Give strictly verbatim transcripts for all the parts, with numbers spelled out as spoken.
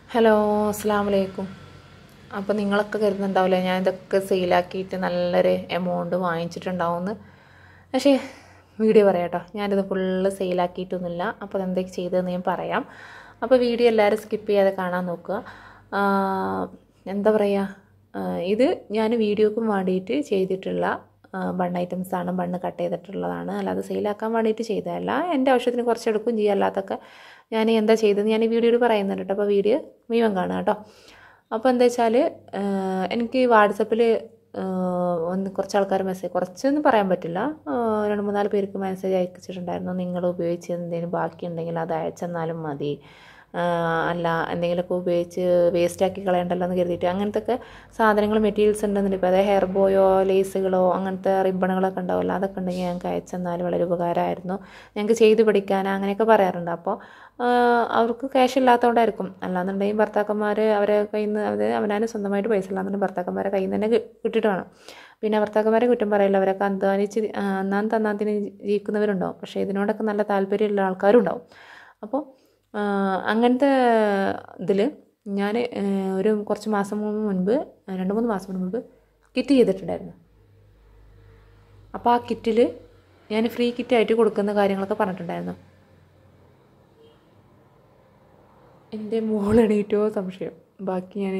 Hello, അസ്സലാമു അലൈക്കും. അപ്പോൾ നിങ്ങളൊക്കെ കരുതുന്നുണ്ടാവില്ലേ ഞാൻ ഇതൊക്കെ സെയിലാക്കിയിട്ട് നല്ലൊരു എമൗണ്ട് വാങ്ങിച്ചിട്ടുണ്ടാവുമെന്ന്. പക്ഷേ വീഡിയോ പറയാം കേട്ടോ, ഞാനിത് ഫുള്ള് സെയിലാക്കിയിട്ടൊന്നുമില്ല. അപ്പോൾ എന്തൊക്കെ ചെയ്തതെന്ന് ഞാൻ പറയാം. അപ്പോൾ വീഡിയോ എല്ലാവരും സ്കിപ്പ് ചെയ്യാതെ കാണാൻ നോക്കുക. എന്താ പറയുക, ഇത് ഞാൻ വീഡിയോക്കും വേണ്ടിയിട്ട് ചെയ്തിട്ടുള്ള ബൺ ഐറ്റംസാണ്. ബണ്ണ് കട്ട് ചെയ്തിട്ടുള്ളതാണ്, അല്ലാതെ സെയിലാക്കാൻ വേണ്ടിയിട്ട് ചെയ്തതല്ല. എൻ്റെ ആവശ്യത്തിന് കുറച്ച് എടുക്കും ചെയ്യുക, അല്ലാത്തൊക്കെ ഞാൻ എന്താ ചെയ്തതെന്ന് ഞാൻ ഈ വീഡിയോയിൽ പറയുന്നുണ്ട് കേട്ടോ. അപ്പോൾ വീഡിയോ മുഴുവൻ കാണുക കേട്ടോ. അപ്പോൾ എന്താ വെച്ചാൽ എനിക്ക് വാട്സപ്പിൽ ഒന്ന് കുറച്ച് ആൾക്കാർ മെസ്സേജ്, കുറച്ചൊന്നും പറയാൻ പറ്റില്ല, രണ്ട് മൂന്നാല് പേർക്ക് മെസ്സേജ് അയച്ചിട്ടുണ്ടായിരുന്നു. നിങ്ങൾ ഉപയോഗിച്ച് എന്തെങ്കിലും ബാക്കിയുണ്ടെങ്കിൽ അത് അയച്ചെന്നാലും മതി, അല്ല എന്തെങ്കിലുമൊക്കെ ഉപയോഗിച്ച് വേസ്റ്റാക്കി കളയണ്ടല്ലോ എന്ന് കരുതിയിട്ട്. അങ്ങനത്തെ ഒക്കെ സാധനങ്ങൾ മെറ്റീരിയൽസ് ഉണ്ടെന്നുണ്ടെങ്കിൽ ഇപ്പോൾ അതായത് ഹെയർ ബോയോ ലേസുകളോ അങ്ങനത്തെ റിബണുകളൊക്കെ ഉണ്ടാവില്ല, അതൊക്കെ ഉണ്ടെങ്കിൽ ഞങ്ങൾക്ക് അയച്ചെന്നാൽ വളരെ ഉപകാരമായിരുന്നു, ഞങ്ങൾക്ക് ചെയ്ത് പഠിക്കാൻ അങ്ങനെയൊക്കെ പറയാറുണ്ട്. അപ്പോൾ അവർക്ക് ക്യാഷ് ഇല്ലാത്തതുകൊണ്ടായിരിക്കും. അല്ലാന്നുണ്ടെങ്കിൽ ഭർത്താക്കന്മാർ അവരെ കയ്യിൽ നിന്ന്, അത് അവനാനും സ്വന്തമായിട്ട് പൈസ ഇല്ലാന്നുണ്ടെങ്കിൽ ഭർത്താക്കന്മാരെ കയ്യിൽ നിന്ന് തന്നെ കിട്ടിയിട്ട് വേണം. പിന്നെ ഭർത്താക്കന്മാരെ കുറ്റം പറയില്ല, അവരൊക്കെ അധ്വാനിച്ച് അന്നാൻ തന്നാത്തിന് ജീവിക്കുന്നവരുണ്ടാവും. പക്ഷേ ഇതിനോടൊക്കെ നല്ല താല്പര്യമുള്ള ആൾക്കാരും ഉണ്ടാവും. അപ്പോൾ അങ്ങനത്തെ ഇതിൽ ഞാൻ ഒരു കുറച്ച് മാസം മുൻപ്, രണ്ട് മൂന്ന് മാസം മുൻപ് കിറ്റ് ചെയ്തിട്ടുണ്ടായിരുന്നു. അപ്പോൾ ആ കിറ്റിൽ ഞാൻ ഫ്രീ കിറ്റായിട്ട് കൊടുക്കുന്ന കാര്യങ്ങളൊക്കെ പറഞ്ഞിട്ടുണ്ടായിരുന്നു. എൻ്റെ മോളെണീറ്റോ സംശയം, ബാക്കി ഞാൻ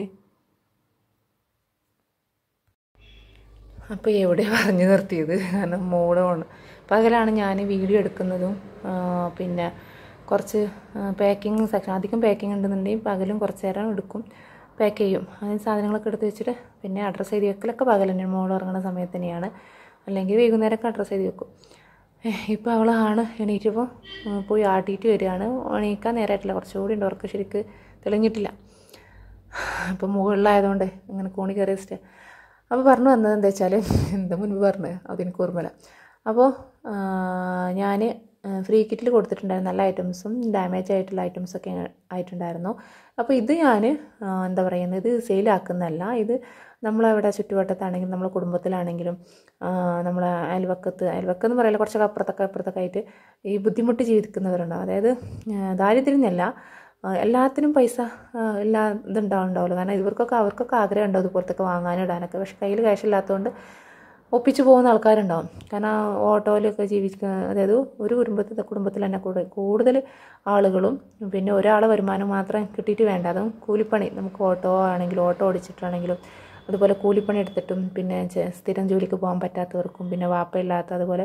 അപ്പോൾ എവിടെ പറഞ്ഞു നിർത്തിയത്, കാരണം മോളാണ്. പകലാണ് ഞാൻ വീഡിയോ എടുക്കുന്നതും പിന്നെ കുറച്ച് പാക്കിങ് സെക്ഷൻ, അധികം പാക്കിങ് ഉണ്ടെന്നുണ്ടെങ്കിൽ പകലും കുറച്ച് നേരം എടുക്കും, പാക്ക് ചെയ്യും. അതിന് സാധനങ്ങളൊക്കെ എടുത്ത് വെച്ചിട്ട് പിന്നെ അഡ്രസ്സ് എഴുതി വെക്കലൊക്കെ പകൽ തന്നെ, മോൾ ഇറങ്ങുന്ന സമയത്ത് തന്നെയാണ്. അല്ലെങ്കിൽ വൈകുന്നേരമൊക്കെ അഡ്രസ്സ് എഴുതി വെക്കും. ഇപ്പോൾ അവളാണ് എണീറ്റപ്പോൾ പോയി ആട്ടിയിട്ട് വരികയാണ്. എണീക്കാൻ നേരമായിട്ടില്ല, കുറച്ചുകൂടി ഉണ്ട്, ഉറക്കം ശരിക്ക് തെളിഞ്ഞിട്ടില്ല. അപ്പോൾ മുകളിലായതുകൊണ്ട് ഇങ്ങനെ കോണി കയറി വെച്ചിട്ട്. അപ്പോൾ പറഞ്ഞു വന്നത് എന്താ വെച്ചാൽ, എന്താ മുൻപ് പറഞ്ഞത് അതെനിക്ക് ഓർമ്മയില്ല. അപ്പോൾ ഞാൻ ഫ്രീ കിറ്റിൽ കൊടുത്തിട്ടുണ്ടായിരുന്നു നല്ല ഐറ്റംസും ഡാമേജ് ആയിട്ടുള്ള ഐറ്റംസൊക്കെ ആയിട്ടുണ്ടായിരുന്നു. അപ്പോൾ ഇത് ഞാൻ എന്താ പറയുന്നത്, ഇത് സെയിലാക്കുന്നതല്ല. ഇത് നമ്മളവിടെ ചുറ്റുവട്ടത്താണെങ്കിലും നമ്മളെ കുടുംബത്തിലാണെങ്കിലും നമ്മളെ അയൽവക്കത്ത്, അയൽവക്കെന്ന് പറയില്ല, കുറച്ചൊക്കെ അപ്പുറത്തൊക്കെ അപ്പുറത്തൊക്കെ ആയിട്ട് ഈ ബുദ്ധിമുട്ട് ജീവിക്കുന്നവരുണ്ടാവും. അതായത് ദാരിദ്ര്യം എന്നല്ല, എല്ലാത്തിനും പൈസ എല്ലാ ഇതുണ്ടാവുണ്ടാവുമല്ലോ. കാരണം ഇവർക്കൊക്കെ അവർക്കൊക്കെ ആഗ്രഹം ഉണ്ടാവും ഇതുപോലത്തൊക്കെ വാങ്ങാനും ഇടാനൊക്കെ. പക്ഷേ കയ്യിൽ ക്യാഷ് ഇല്ലാത്തതുകൊണ്ട് ഒപ്പിച്ച് പോകുന്ന ആൾക്കാരുണ്ടാവും. കാരണം ഓട്ടോയിലൊക്കെ ജീവിക്കുക, അതായത് ഒരു കുടുംബത്തിൽ കുടുംബത്തിൽ തന്നെ കൂടുതൽ കൂടുതൽ ആളുകളും പിന്നെ ഒരാളെ വരുമാനം മാത്രം കിട്ടിയിട്ട് വേണ്ട, അതും കൂലിപ്പണി, നമുക്ക് ഓട്ടോ ആണെങ്കിലും ഓട്ടോ ഓടിച്ചിട്ടാണെങ്കിലും അതുപോലെ കൂലിപ്പണി എടുത്തിട്ടും പിന്നെ സ്ഥിരം ജോലിക്ക് പോകാൻ പറ്റാത്തവർക്കും പിന്നെ വാപ്പയില്ലാത്ത, അതുപോലെ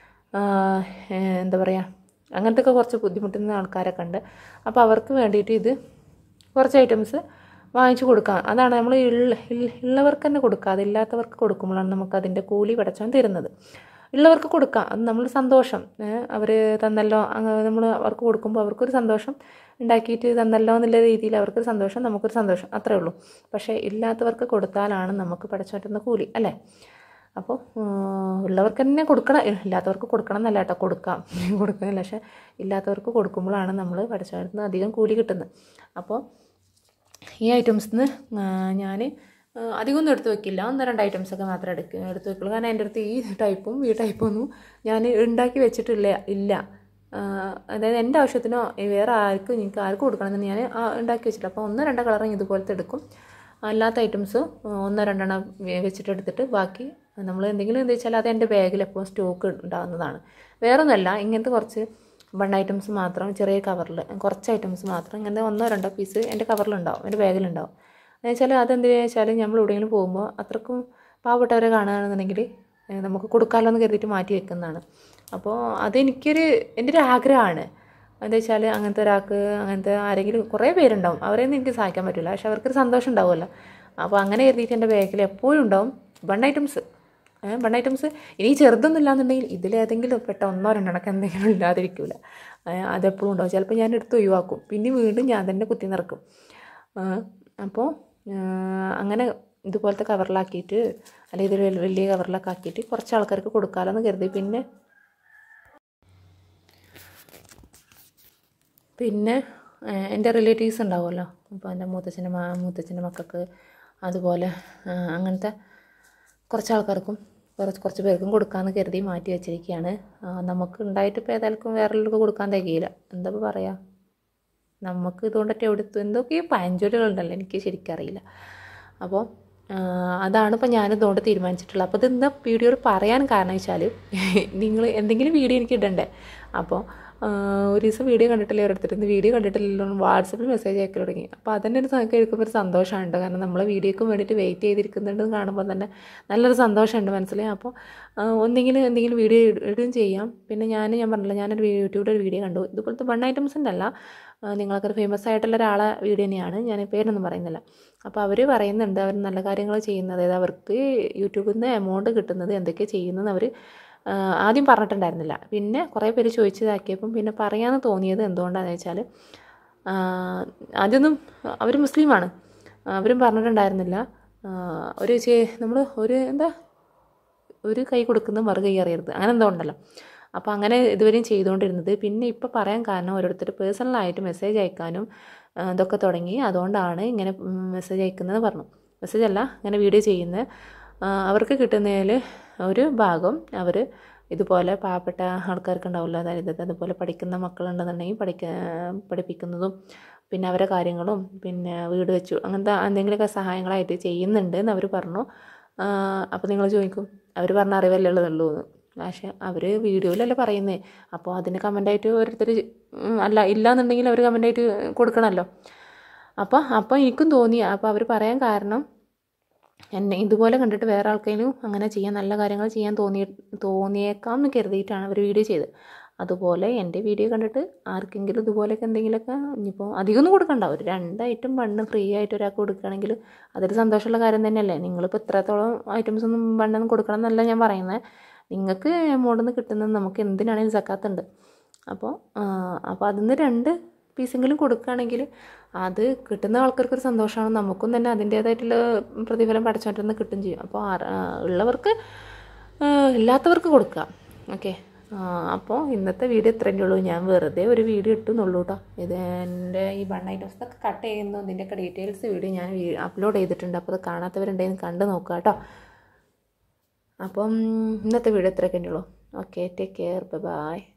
എന്താ പറയുക, അങ്ങനത്തെ ഒക്കെ കുറച്ച് ബുദ്ധിമുട്ടുന്ന ആൾക്കാരൊക്കെ ഉണ്ട്. അപ്പോൾ അവർക്ക് വേണ്ടിയിട്ട് ഇത് കുറച്ച് ഐറ്റംസ് വാങ്ങിച്ചു കൊടുക്കാം. അതാണ് നമ്മൾ ഉള്ള ഉള്ളവർക്ക് തന്നെ കൊടുക്കുക, അതില്ലാത്തവർക്ക് കൊടുക്കുമ്പോഴാണ് നമുക്ക് അതിൻ്റെ കൂലി പടച്ചവൻ തരുന്നത്. ഉള്ളവർക്ക് കൊടുക്കാം, അത് നമ്മൾ സന്തോഷം, അവർ തന്നല്ലോ, നമ്മൾ അവർക്ക് കൊടുക്കുമ്പോൾ അവർക്കൊരു സന്തോഷം, ഉണ്ടാക്കിയിട്ട് തന്നല്ലോ എന്നുള്ള രീതിയിൽ അവർക്കൊരു സന്തോഷം, നമുക്കൊരു സന്തോഷം, അത്രേ ഉള്ളൂ. പക്ഷേ ഇല്ലാത്തവർക്ക് കൊടുത്താലാണ് നമുക്ക് പടച്ചവൻ തരുന്ന കൂലി, അല്ലേ? അപ്പോൾ ഉള്ളവർക്ക് തന്നെ കൊടുക്കണം, ഇല്ലാത്തവർക്ക് കൊടുക്കണം എന്നല്ല കേട്ടോ, കൊടുക്കാം, കൊടുക്കുന്നില്ല. പക്ഷേ ഇല്ലാത്തവർക്ക് കൊടുക്കുമ്പോഴാണ് നമ്മൾ പടച്ചവന് അധികം കൂലി കിട്ടുന്നത്. അപ്പോൾ ഈ ഐറ്റംസിന് ഞാൻ അധികമൊന്നും എടുത്ത് വെക്കില്ല, ഒന്ന് രണ്ട് ഐറ്റംസൊക്കെ മാത്രമേ എടുക്കുക എടുത്ത് വെക്കുള്ളൂ. കാരണം എൻ്റെ അടുത്ത് ഈ ടൈപ്പും ഈ ടൈപ്പൊന്നും ഞാൻ ഉണ്ടാക്കി വെച്ചിട്ടില്ല ഇല്ല അതായത് എൻ്റെ ആവശ്യത്തിനോ വേറെ ആർക്കും എനിക്ക് ആർക്കും കൊടുക്കണമെന്ന് ഞാൻ ഉണ്ടാക്കി വെച്ചിട്ടില്ല. അപ്പോൾ ഒന്നോ രണ്ടോ കളറും ഇതുപോലത്തെ എടുക്കും. അല്ലാത്ത ഐറ്റംസ് ഒന്നോ രണ്ടെണ്ണം വെച്ചിട്ട് എടുത്തിട്ട് ബാക്കി നമ്മൾ എന്തെങ്കിലും എന്താ വെച്ചാൽ അത് എൻ്റെ ബാഗിൽ എപ്പോൾ സ്റ്റോക്ക് ഉണ്ടാകുന്നതാണ്. വേറെ ഒന്നുമല്ല, ഇങ്ങനത്തെ കുറച്ച് ബൺ ഐറ്റംസ് മാത്രം ചെറിയ കവറിൽ കുറച്ച് ഐറ്റംസ് മാത്രം ഇങ്ങനെ ഒന്നോ രണ്ടോ പീസ് എൻ്റെ കവറിലുണ്ടാവും, എൻ്റെ ബാഗിലുണ്ടാവും. എന്ന് വെച്ചാൽ അതെന്തിനാ വെച്ചാൽ നമ്മൾ എവിടെയെങ്കിലും പോകുമ്പോൾ അത്രക്കും പാവപ്പെട്ടവരെ കാണുകയാണെന്നുണ്ടെങ്കിൽ നമുക്ക് കൊടുക്കാമല്ലോ എന്ന് കരുതിയിട്ട് മാറ്റി വെക്കുന്നതാണ്. അപ്പോൾ അതെനിക്കൊരു എൻ്റെ ഒരു ആഗ്രഹമാണ്. എന്താ വെച്ചാൽ അങ്ങനത്തെ ഒരാൾക്ക്, അങ്ങനത്തെ ആരെങ്കിലും കുറേ പേരുണ്ടാവും, അവരെയൊന്നും എനിക്ക് സഹായിക്കാൻ പറ്റില്ല, പക്ഷെ അവർക്കൊരു സന്തോഷം ഉണ്ടാവുമല്ലോ. അപ്പോൾ അങ്ങനെ കരുതിയിട്ട് എൻ്റെ ബാഗിൽ എപ്പോഴും ഉണ്ടാവും ബൺ ഐറ്റംസ്. ബൺ ഐറ്റംസ് ഇനി ചെറുതൊന്നും ഇല്ലാന്നുണ്ടെങ്കിൽ ഇതിലേതെങ്കിലും പെട്ട ഒന്നോ രണ്ടെണ്ണക്ക് എന്തെങ്കിലും ഇല്ലാതിരിക്കില്ല, അതെപ്പോഴും ഉണ്ടാവും. ചിലപ്പോൾ ഞാൻ എടുത്ത് ഒഴിവാക്കും, പിന്നെ വീണ്ടും ഞാൻ തന്നെ കുത്തി നിറക്കും. അപ്പോൾ അങ്ങനെ ഇതുപോലത്തെ കവറിലാക്കിയിട്ട്, അല്ലെങ്കിൽ ഇതൊരു വലിയ കവറിലൊക്കെ ആക്കിയിട്ട് കുറച്ച് ആൾക്കാർക്ക് കൊടുക്കാമല്ലോ എന്ന് കരുതി. പിന്നെ പിന്നെ എൻ്റെ റിലേറ്റീവ്സ് ഉണ്ടാവുമല്ലോ, അപ്പോൾ എൻ്റെ മൂത്തച്ഛൻ്റെ മൂത്തച്ഛൻ്റെ മക്കൾക്ക്, അതുപോലെ അങ്ങനത്തെ കുറച്ച് ആൾക്കാർക്കും കുറച്ച് കുറച്ച് പേർക്കും കൊടുക്കാമെന്ന് കരുതി മാറ്റി വെച്ചിരിക്കുകയാണ്. നമുക്ക് ഉണ്ടായിട്ട് ഇപ്പോൾ ഏതായാലും വേറെയുള്ളവർക്ക് കൊടുക്കാൻ തികയില്ല, എന്താ പറയുക. നമുക്ക് ഇതുകൊണ്ടൊക്കെ എവിടുത്തു എന്തൊക്കെയോ പഴഞ്ചൊല്ലുകളുണ്ടല്ലോ, എനിക്ക് ശരിക്കും അറിയില്ല. അപ്പോൾ അതാണ് ഇപ്പോൾ ഞാനിതുകൊണ്ട് തീരുമാനിച്ചിട്ടുള്ളത്. അപ്പോൾ ഇത് ഇന്ന് വീഡിയോയിൽ പറയാൻ കാരണം വെച്ചാൽ നിങ്ങൾ എന്തെങ്കിലും വീഡിയോ എനിക്ക് ഇടണ്ടേ. അപ്പോൾ ഒരു ദിവസം വീഡിയോ കണ്ടിട്ടില്ലേ ഓരോരുത്തർ, ഇന്ന് വീഡിയോ കണ്ടിട്ടില്ലല്ലോ വാട്സപ്പിൽ മെസ്സേജ് അയക്കാൻ തുടങ്ങി. അപ്പോൾ അതന്നെ ഒരു കേൾക്കുമ്പോൾ ഒരു സന്തോഷമുണ്ട്. കാരണം നമ്മളെ വീഡിയോക്ക് വേണ്ടിയിട്ട് വെയിറ്റ് ചെയ്തിരിക്കുന്നുണ്ടെന്ന് കാണുമ്പോൾ തന്നെ നല്ലൊരു സന്തോഷമുണ്ട് മനസ്സിൽ. അപ്പോൾ ഒന്നെങ്കിലും എന്തെങ്കിലും വീഡിയോ ഇടുകയും ചെയ്യാം. പിന്നെ ഞാൻ ഞാൻ പറഞ്ഞില്ല, ഞാനൊരു യൂട്യൂബിൽ ഒരു വീഡിയോ കണ്ടു. ഇതുപോലത്തെ ബൺ ഐറ്റംസിൻ്റെ അല്ല, നിങ്ങളൊക്കെ ഫേമസ് ആയിട്ടുള്ള ഒരാളെ വീഡിയോ തന്നെയാണ്, ഞാൻ പേരൊന്നും പറയുന്നില്ല. അപ്പോൾ അവർ പറയുന്നുണ്ട് അവർ നല്ല കാര്യങ്ങൾ ചെയ്യുന്നത്, അതായത് അവർക്ക് യൂട്യൂബിൽ നിന്ന് എമൗണ്ട് കിട്ടുന്നത് എന്തൊക്കെ ചെയ്യുന്നതെന്ന് അവർ ആദ്യം പറഞ്ഞിട്ടുണ്ടായിരുന്നില്ല. പിന്നെ കുറേ പേര് ചോദിച്ചതാക്കിയപ്പം പിന്നെ പറയാമെന്ന് തോന്നിയത് എന്തുകൊണ്ടാണെന്ന് വെച്ചാൽ, ആദ്യമൊന്നും അവർ മുസ്ലിമാണ്, അവരും പറഞ്ഞിട്ടുണ്ടായിരുന്നില്ല ഒരു ചേ നമ്മൾ ഒരു എന്താ ഒരു കൈ കൊടുക്കുന്നത് മറു കൈ അറിയരുത്, അങ്ങനെ എന്തോ ഉണ്ടല്ലോ. അപ്പോൾ അങ്ങനെ ഇതുവരെയും ചെയ്തുകൊണ്ടിരുന്നത്. പിന്നെ ഇപ്പോൾ പറയാൻ കാരണം ഓരോരുത്തർ പേഴ്സണലായിട്ട് മെസ്സേജ് അയക്കാനും ഇതൊക്കെ തുടങ്ങി, അതുകൊണ്ടാണ് ഇങ്ങനെ മെസ്സേജ് അയക്കുന്നത് പറഞ്ഞു. മെസ്സേജ് അല്ല, ഇങ്ങനെ വീഡിയോ ചെയ്യുന്നത്. അവർക്ക് കിട്ടുന്നതിൽ ഒരു ഭാഗം അവർ ഇതുപോലെ പാവപ്പെട്ട ആൾക്കാർക്ക് ഉണ്ടാവില്ല, അതായത് അതുപോലെ പഠിക്കുന്ന മക്കളുണ്ടെന്നുണ്ടെങ്കിൽ പഠിക്ക പഠിപ്പിക്കുന്നതും പിന്നെ അവരെ കാര്യങ്ങളും പിന്നെ വീട് വെച്ചു അങ്ങനത്തെ എന്തെങ്കിലുമൊക്കെ സഹായങ്ങളായിട്ട് ചെയ്യുന്നുണ്ട് എന്ന് അവർ പറഞ്ഞു. അപ്പോൾ നിങ്ങൾ ചോദിക്കും അവർ പറഞ്ഞ അറിവല്ലേ ഉള്ളതുള്ളൂ എന്ന്. പക്ഷേ അവർ വീഡിയോയിലല്ലേ പറയുന്നത്. അപ്പോൾ അതിന് കമൻ്റായിട്ട് ഓരോരുത്തർ അല്ല ഇല്ലയെന്നുണ്ടെങ്കിൽ അവർ കമൻ്റായിട്ട് കൊടുക്കണമല്ലോ. അപ്പോൾ അപ്പോൾ എനിക്കും തോന്നി. അപ്പോൾ അവർ പറയാൻ കാരണം എന്നെ ഇതുപോലെ കണ്ടിട്ട് വേറെ ആൾക്കാരും അങ്ങനെ ചെയ്യാൻ നല്ല കാര്യങ്ങൾ ചെയ്യാൻ തോന്നി തോന്നിയേക്കാം എന്ന് കരുതിയിട്ടാണ് അവർ വീഡിയോ ചെയ്തത്. അതുപോലെ എൻ്റെ വീഡിയോ കണ്ടിട്ട് ആർക്കെങ്കിലും ഇതുപോലെയൊക്കെ എന്തെങ്കിലുമൊക്കെ, ഇനിയിപ്പോൾ അധികമൊന്നും കൊടുക്കണ്ട, ഒരു രണ്ട് ഐറ്റം ബണ്ണ് ഫ്രീ ആയിട്ട് ഒരാൾക്ക് കൊടുക്കുകയാണെങ്കിൽ അതൊരു സന്തോഷമുള്ള കാര്യം തന്നെയല്ലേ. നിങ്ങളിപ്പോൾ ഇത്രത്തോളം ഐറ്റംസ് ഒന്നും ബണ്ണൊന്നും കൊടുക്കണം എന്നല്ല ഞാൻ പറയുന്നത്. നിങ്ങൾക്ക് എമൗണ്ടിൽ നിന്ന് കിട്ടുന്നത് നമുക്ക് എന്തിനാണെങ്കിലും സക്കാത്തുണ്ട്. അപ്പോൾ അപ്പോൾ അതിൽ നിന്ന് രണ്ട് പീസെങ്കിലും കൊടുക്കുകയാണെങ്കിൽ അത് കിട്ടുന്ന ആൾക്കാർക്കൊരു സന്തോഷമാണ്, നമുക്കും തന്നെ അതിൻ്റേതായിട്ടുള്ള പ്രതിഫലം പഠിച്ചോണ്ടിരുന്ന് കിട്ടും ചെയ്യും. അപ്പോൾ ഉള്ളവർക്ക് ഇല്ലാത്തവർക്ക് കൊടുക്കുക. ഓക്കെ, അപ്പോൾ ഇന്നത്തെ വീഡിയോ ഇത്രയേ ഉള്ളൂ. ഞാൻ വെറുതെ ഒരു വീഡിയോ ഇട്ടുന്നുള്ളൂ കേട്ടോ. ഇത് എൻ്റെ ഈ ബൺ ഐറ്റംസൊക്കെ കട്ട് ചെയ്യുന്നു, ഇതിൻ്റെയൊക്കെ ഡീറ്റെയിൽസ് വീഡിയോ ഞാൻ അപ്ലോഡ് ചെയ്തിട്ടുണ്ട്. അപ്പോൾ അത് കാണാത്തവരുണ്ടെങ്കിൽ കണ്ട് നോക്കുക കേട്ടോ. അപ്പം ഇന്നത്തെ വീഡിയോ ഇത്രയൊക്കെ ഉള്ളൂ. Okay, take care, by.